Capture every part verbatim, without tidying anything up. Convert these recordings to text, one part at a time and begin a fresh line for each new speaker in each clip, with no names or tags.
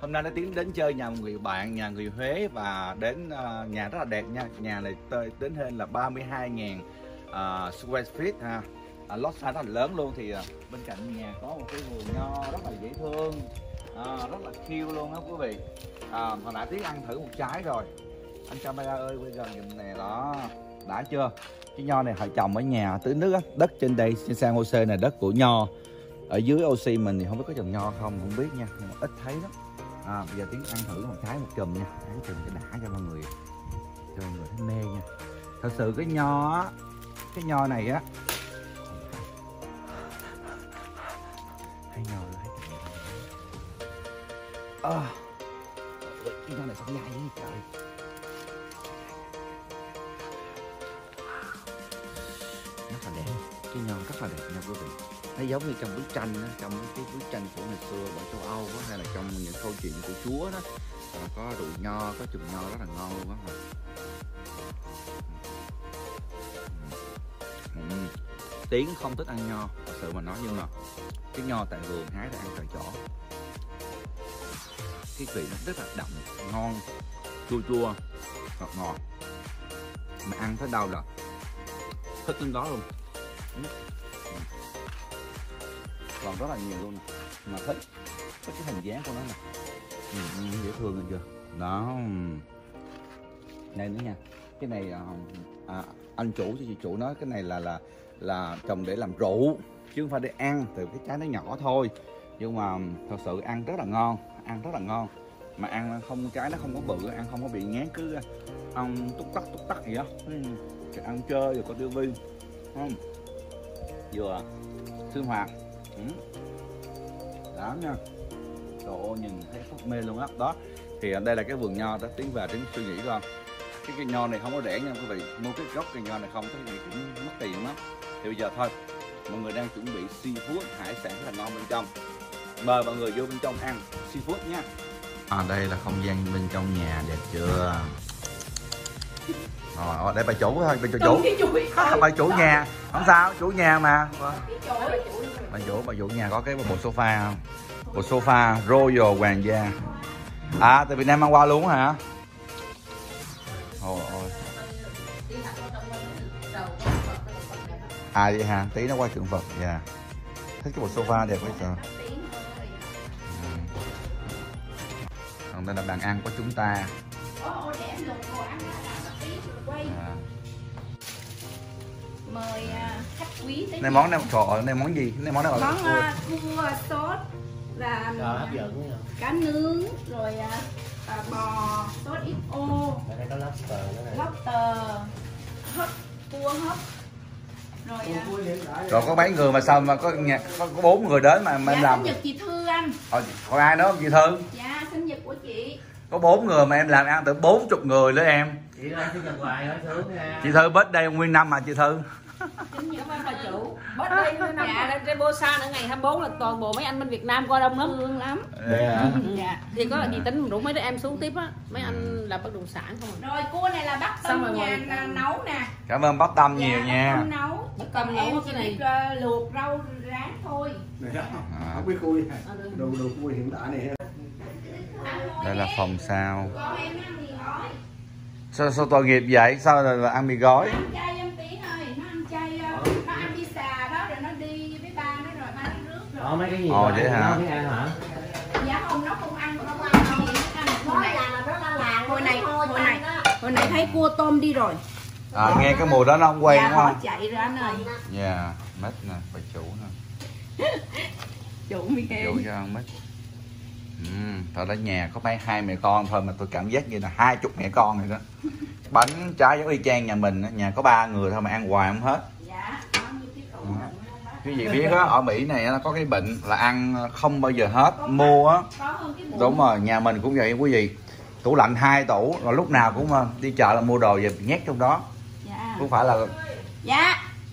Hôm nay nó Tiến đến chơi nhà một người bạn, nhà người Huế và đến uh, nhà rất là đẹp nha. Nhà này đến hơn là ba mươi hai nghìn uh, square feet ha. Uh, lót size rất là lớn luôn. Thì uh, bên cạnh nhà có một cái vườn nho rất là dễ thương, uh, rất là cute luôn đó quý vị. Uh, hồi nãy Tiến ăn thử một trái rồi. Anh camera ơi, quay gần giùm nè, đó, đã chưa? Cái nho này họ trồng ở nhà tưới nước á. Đất trên đây trên San Jose này đất của nho. Ở dưới ô xê mình thì không biết có trồng nho không, không biết nha, nhưng mà ít thấy lắm. À, bây giờ Tiến ăn thử một trái một chùm nha, ăn chùm cho đã cho mọi người, cho mọi người thấy mê nha. Thật sự cái nho á, cái nho này á, hay nho thấy à, cái nho này sao dai vậy trời. Rất là đẹp, cái nho rất là đẹp nha quý vị. Nó giống như trong bức tranh đó, trong cái bức tranh của ngày xưa ở châu Âu đó, hay là trong những câu chuyện của Chúa đó, là có rượu nho, có chùm nho rất là ngon luôn đó. Ừ. Tiến không thích ăn nho, thật sự mà nói, nhưng mà cái nho tại vườn hái ra ăn tại chỗ, cái vị nó rất là đậm, ngon, chua chua, ngọt ngọt, mà ăn tới đâu là thích đến đó luôn. Ừ. Còn rất là nhiều luôn, mà thích thích cái hình dáng của nó nè, ừ, dễ thương hơn chưa đó. Đây nữa nha, cái này à, anh chủ cho chị chủ nói cái này là là là trồng để làm rượu chứ không phải để ăn, từ cái trái nó nhỏ thôi, nhưng mà thật sự ăn rất là ngon, ăn rất là ngon, mà ăn không, trái nó không có bự, ăn không có bị ngán, cứ ăn túc tắc túc tắc gì đó, ăn chơi rồi có tivi không, vừa sinh hoạt. Ừ. Đó nha, trời ơi nhìn thấy phát mê luôn á. Đó thì đây là cái vườn nho đó, Tiến về Tiến suy nghĩ coi cái cây nho này không có rẻ nha quý vị, mua cái gốc cây nho này không cái gì cũng mất tiền lắm. Thì bây giờ thôi, mọi người đang chuẩn bị seafood, hải sản rất là ngon bên trong, mời mọi người vô bên trong ăn seafood nha. À, đây là không gian bên trong nhà, đẹp chưa? Rồi, đây bà chủ thôi, bà chủ chủ, bà chủ nhà, không sao, chủ nhà mà. Bà chủ, bà chủ nhà có cái bộ sofa không? Bộ sofa Royal Hoàng gia. À, từ Việt Nam mang qua luôn hả? Ôi ôi. À vậy hả? Tí nó qua tượng Phật, dạ. Yeah. Thích cái bộ sofa đẹp quá trời. Còn đây là bàn ăn của chúng ta. À.
Mời khách quý tới.
Này món này trời ơi, này món gì? Này món này
món cua sốt là cá nướng, rồi à, bò sốt ít ô.
Đây có lobster nữa này.
Lobster, hấp, cua hấp. Rồi à,
rồi có mấy người mà sao mà có nhà có, có bốn người đến mà mà
dạ,
em làm.
sinh nhật chị Thư anh.
Ờ, còn ai nữa không chị Thư?
Dạ sinh nhật của chị.
Có bốn người mà em làm ăn tới bốn chục người nữa em.
Chị ơi, sinh nhật hoài nói sướng nha.
Chị Thư bớt đây nguyên năm mà chị Thư.
Sinh nhật bà chủ.
Bớt đây nguyên năm. Dạ, trên Bosa nữa ngày hai mươi bốn là toàn bộ mấy anh bên Việt Nam coi đông lắm.
Thương lắm.
Yeah.
Dạ. Thì có là gì tính rủ mấy đứa em xuống tiếp á, mấy anh làm bất động sản không à.
Rồi cua này là bắt tâm nhà nấu nè.
Cảm ơn bắp tâm nhiều
dạ,
nha.
Tâm nấu. Chứ còn em chỉ biết uh, luộc rau rán thôi.
À. Không biết khui đồ đồ khui hiện tại này.
Đây là phòng sao. Sao, sao tội nghiệp vậy? Sao là, là ăn mì gói?
Ăn chay em tí thôi, nó ăn chay, nó ăn đi xà đó rồi nó đi với ba nó rồi ba nó rước rồi.
Ồ, mấy cái gì
ồ vậy hả?
Nó biết ăn hả?
Dạ không, nó không ăn, không ăn không ăn. Hồi này hồi này hồi này hồi này thấy cua tôm đi rồi.
À, nghe cái mùi đó nó không quen
dạ,
đúng không?
Chạy ra này.
Dạ, yeah, mít nè, bà chủ nè.
Chủ Michael.
Chủ cho ăn mít. Ừ, thôi đó nhà có mấy hai mẹ con thôi mà tôi cảm giác như là hai chục mẹ con rồi đó. Bánh trái giống y chang nhà mình, nhà có ba người thôi mà ăn hoài không hết.
Dạ.
Cái gì biết á, ở Mỹ này nó có cái bệnh là ăn không bao giờ hết, mua á. Đúng rồi, nhà mình cũng vậy quý vị. Tủ lạnh hai tủ, rồi lúc nào cũng đi chợ là mua đồ về nhét trong đó.
Dạ.
Không phải là.
Dạ.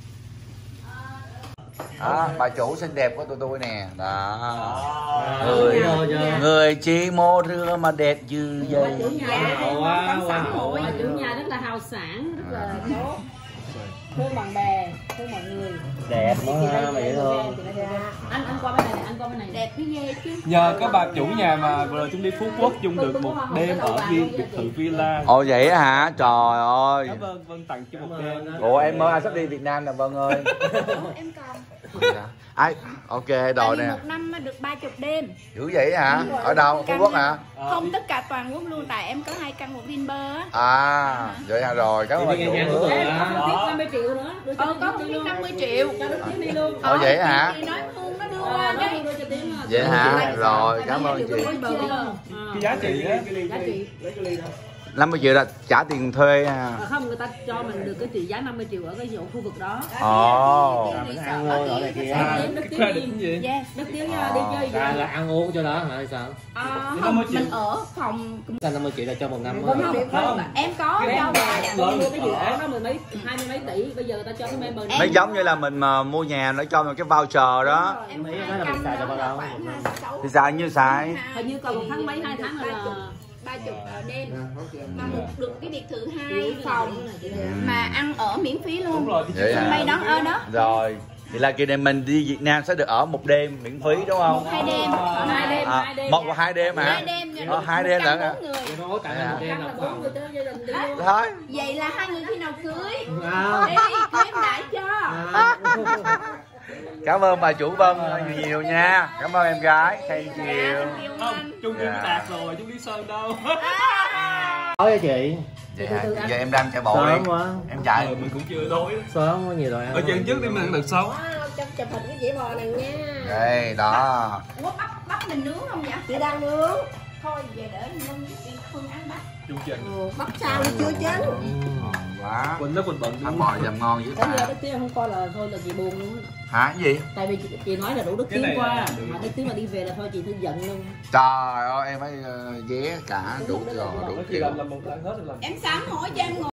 Đó, bà chủ xinh đẹp của tụi tôi nè. Đó. Người, người chi mô rưa mà đẹp như vậy.
Chủ nhà, chủ nhà rất là hào sản, rất là tốt. thương bạn bè, thương mọi người.
Đẹp
Chị
quá
đây-
ha, mà dễ
chị
thương.
đây- chị đây- chị đây. Anh anh qua bên này, anh qua bên này.
Đẹp cái ghê chứ.
Nhờ có bà chủ nhà mà vừa rồi chúng đi Phú Quốc chung được một đêm ở viên biệt thự villa.
Ồ vậy á hả? Trời ơi.
Cảm ơn Vân tặng cho một đêm.
Ủa em mới ai sắp đi Việt Nam nè Vân ơi.
Ủa, em còn.
Ai? Ok
Tại
rồi
vì
nè.
một năm mà được ba chục đêm.
Dữ vậy hả?
Đúng rồi.
Ở đâu? Phú
Căn
Quốc
nhà.
hả?
Không tất cả toàn quốc luôn, tại em có hai căn một Vinpearl á.
À vậy hả rồi. Cảm ơn
Chị đi
chủ.
nghe nhạc của
Ê,
Đó.
có tiếp năm mươi triệu nữa. Đưa cho
Ờ, có
Tiến
một
đi luôn.
năm mươi triệu.
Cho nó Tiến đi luôn.
Ồ vậy hả?
Chị nói Hương nó đưa
Ờ,
qua
nó
cái.
đưa cho Tiến.
Vậy hả? Rồi cảm ơn chị.
Cái giá trị á.
Giá trị.
năm mươi triệu là trả tiền thuê à.
À, không, người ta cho mình được cái trị giá năm mươi triệu ở cái chỗ khu vực đó.
Ồ.
Rồi mình ăn luôn rồi này kia.
À,
Đức
cái
Tiến
credit
đi.
cái gì?
Yes.
Đức Tiến nha, đi chơi
Là,
gì?
là ăn uống cho đó hả hay sao?
Ờ,
năm
không,
mươi triệu.
mình ở phòng.
Sao năm mươi triệu là cho một năm
Không,
á?
không, không.
Em có
Cái
cho
em
bà.
tôi mua cái dự án đó mười mấy, hai mươi mấy tỷ, bây giờ người ta cho cái member
Nó giống như là mình mà mua nhà nó cho mình cái voucher đó.
Em
Mấy
hai
cái đó là mình
căn
xài được bao
đó là
lâu?
khoảng sáu.
Thì xài như xài.
hình như còn một tháng mấy hai tháng là
ba chục đêm mà một được cái biệt thự hai phòng mà ăn ở miễn phí
Đúng
luôn.
rồi.
Vậy
Sân bay
hả?
đón ở đó.
Rồi. Thì là kỳ này mình đi Việt Nam sẽ được ở một đêm miễn phí đúng không?
Một hai đêm.
hai đêm,
À,
hai đêm.
một hoặc hai đêm hả?
Hai đêm nha.
Ờ, hai đêm lận hả?
bốn người.
Thì nó hỗ trợ
Dạ.
một đêm
Căn là
là
bốn
phòng.
người tới gia đình đi luôn.
Thôi.
Vậy là hai người khi nào cưới?
À.
Ê, cưới em đãi cho.
Cảm ơn bà chủ Vân nhiều nhiều nha. Cảm ơn em gái. Thank you.
Yêu
Không,
anh.
chung đi
Dạ.
với Đạt rồi, chung đi Sơn đâu.
Nói cho chị.
Vậy hả? Giờ em đang chạy bộ
Sớm
đi.
quá.
Em chạy.
Ờ, mình cũng chưa đói.
Sớm quá nhiều rồi ăn.
Ở chân trước đi mình ăn được sống.
Chụp chụp hình cái dĩa bò này nha.
Đây đó.
Ủa bắp bắp mình nướng không vậy?
Chị đang nướng.
Thôi về để Nhung đi Phương ăn bắp.
Chung trình.
Bắp sao đi chưa chín.
Ngon quá.
Quỳnh nó Quỳnh bận
Ăn bò dầm ngon dữ
Tới giờ
ta.
Đức Tiến không coi là thôi là chị buồn luôn.
Hả? Cái gì?
Tại vì chị, chị nói là đủ Đức
Cái
Tiến
này
qua,
là được.
mà Đức Tiến mà đi về là thôi chị tôi giận luôn.
Trời ơi em phải ờ, vé cả đủ rồi đủ
Nó chỉ
kiểu.
làm làm một lần hết rồi làm.
Em sẵn hỏi cho em ngồi.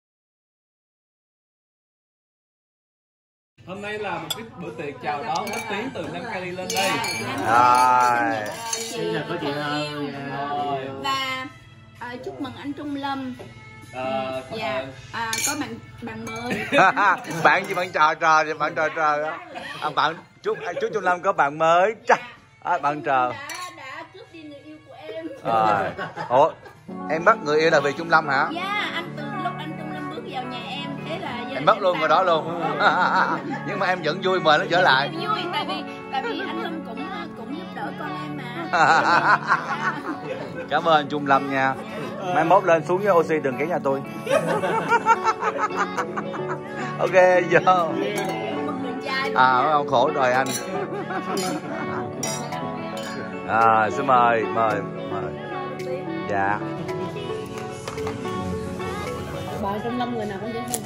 Hôm nay là một cái bữa tiệc chào đón Đức Tiến từ Nam Cali lên đây.
Rồi.
Bây giờ có chị hơn.
Rồi.
Và à, chúc mừng anh Trung Lâm.
Ờ,
Dạ, à, có bạn bạn mới.
Bạn gì bạn trò trò gì bạn trò trò đó. À, bạn chúc chúc Trung Lâm có bạn mới. Chắc. À, bạn trò.
Đã đã cướp đi người yêu của em.
Rồi. Ủa em bắt người yêu là vì Trung Lâm hả?
Dạ, anh từ lúc anh Trung Lâm bước vào nhà em, thế là gia
Em
đình
bắt luôn
tạm-
rồi đó luôn. Nhưng mà em vẫn vui mời nó trở lại.
Vui tại vì tại vì anh Lâm cũng cũng giúp đỡ con em mà.
Cảm ơn anh Trung Lâm nha. Mai mốt lên xuống với oxy đừng ghé nhà tôi. Ok vô.
Một đường trai luôn
À
nha.
mấy ông khổ rồi anh. À xin mời mời mời. Dạ.
Bà trong năm người nào cũng dễ hơn.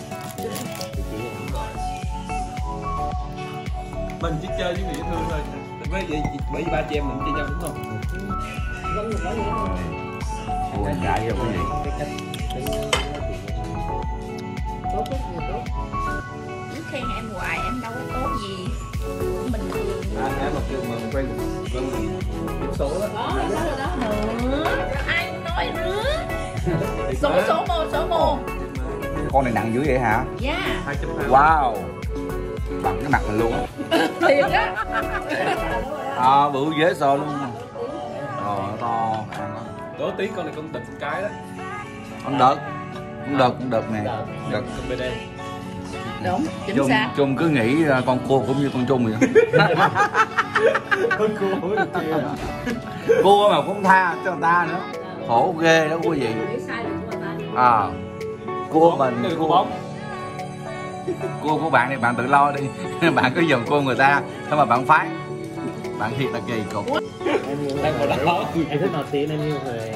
Mình chỉ chơi với người dễ thương thôi. Bởi vì bởi vì ba chị em mình chơi nhau đúng không?
Vẫn được nói dễ hơn.
Ủa em gái vô cái gì?
Cái cách tính nói chuyện.
Tốt nhất người tốt.
Cứ khen em hoài em đâu có tốt gì. Bình thường.
À, em một trường mà mình quen quen mình điểm số đó.
Đó, đó rồi đó.
Nữa, ai nói nữa. Số số một số một.
Con này nặng dữ vậy hả?
Dạ.
hai chấm hai.
Wow. Bằng cái mặt mình luôn á.
Thiệt á.
À bự dễ sợ luôn. Rồi nó to ăn đó.
Đố Tiến con này con đực cái đó.
Con đợt. Con đợt con đợt nè. Đợt.
Con bê đê.
Đúng, chính
Trung,
xác.
Trung cứ nghĩ uh, con cua cũng như con Trung vậy.
Con cua hối được chưa?
Cua mà cũng tha cho người ta nữa. Khổ ghê đó cua gì.
Nghĩ sai được của người ta.
À. Cua mình
Đây là
cua
cua bóng.
Cua của bạn thì bạn tự lo đi. Bạn cứ dùm cua người ta. Xong mà bạn phái. Bạn thiệt là kỳ cục.
Em yêu
Đang ngồi đó.
em thích nổi tiếng em yêu Huệ.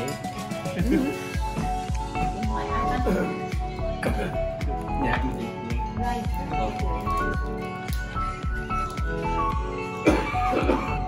Nhạc
Đây.
Ờ.